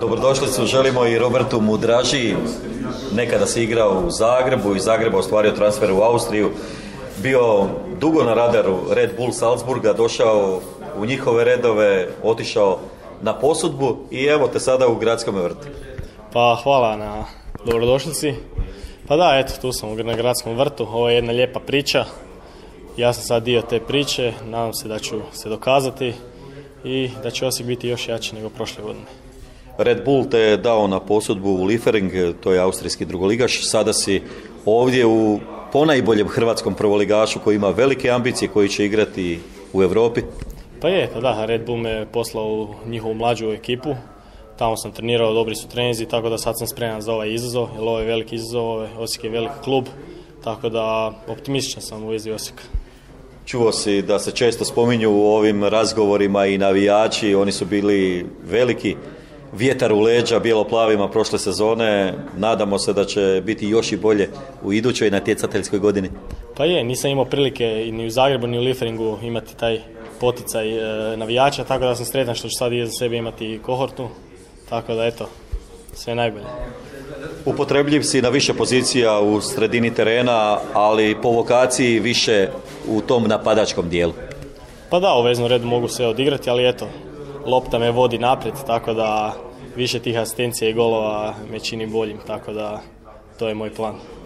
Dobrodošli su, želimo i Robertu Mudraži. Nekada se igrao u Zagrebu, iz Zagreba ostvario transfer u Austriju. Bio dugo na radaru Red Bull Salzburga, došao u njihove redove, otišao na posudbu i evo te sada u Gradskom vrtu. Pa hvala na dobrodošlici. Pa da, eto, tu sam na Gradskom vrtu. Ovo je jedna lijepa priča. Ja sam sad dio te priče. Nadam se da ću se dokazati i da će Osijek biti još jači nego prošle godine. Red Bull te je dao na posudbu u Liefering, to je austrijski drugoligaš. Sada si ovdje u ponajboljem hrvatskom prvoligašu koji ima velike ambicije, koji će igrati u Europi. Pa je, pa da, Red Bull me poslao u njihovu mlađu ekipu. Tamo sam trenirao, dobri su treninzi, tako da sad sam spreman za ovaj izazov, jer ovo je veliki izazov, Osijek je veliki klub, tako da optimističan sam u vezi Osijeka. Čuo si da se često spominju u ovim razgovorima i navijači, oni su bili veliki vjetar u leđa bijelo-plavima prošle sezone. Nadamo se da će biti još i bolje u idućoj natjecateljskoj godini. Pa je, nisam imao prilike ni u Zagrebu ni u Lieferingu imati taj poticaj navijača, tako da sam sretan što ću sad iza sebe imati kohortu, tako da eto, sve najbolje. Upotrebljiv si na više pozicija u sredini terena, ali po vokaciji više u tom napadačkom dijelu. Pa da, u veznom redu mogu sve odigrati, ali eto, lopta me vodi naprijed, tako da više tih asistencija i golova me čini boljim, tako da to je moj plan.